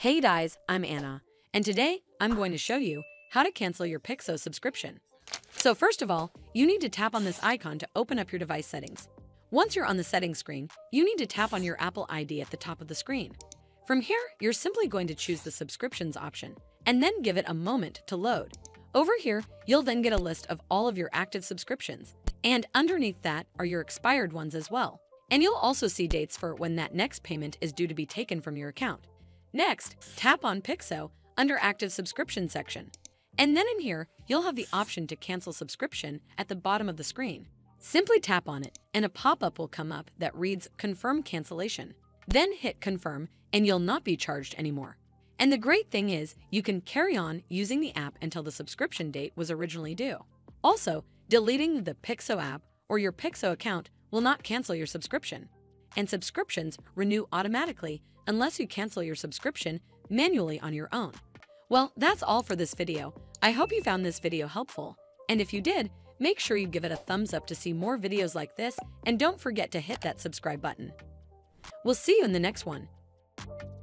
Hey guys, I'm Anna, and today I'm going to show you how to cancel your PicSo subscription. So first of all, you need to tap on this icon to open up your device settings. Once you're on the settings screen, you need to tap on your Apple ID at the top of the screen. From here, you're simply going to choose the subscriptions option, and then give it a moment to load. Over here, you'll then get a list of all of your active subscriptions, and underneath that are your expired ones as well. And you'll also see dates for when that next payment is due to be taken from your account. Next, tap on PicSo under Active Subscription section. And then in here, you'll have the option to cancel subscription at the bottom of the screen. Simply tap on it, and a pop-up will come up that reads Confirm Cancellation. Then hit Confirm, and you'll not be charged anymore. And the great thing is, you can carry on using the app until the subscription date was originally due. Also, deleting the PicSo app or your PicSo account will not cancel your subscription. And subscriptions renew automatically unless you cancel your subscription manually on your own. Well, that's all for this video. I hope you found this video helpful. And if you did, make sure you give it a thumbs up to see more videos like this, and don't forget to hit that subscribe button. We'll see you in the next one.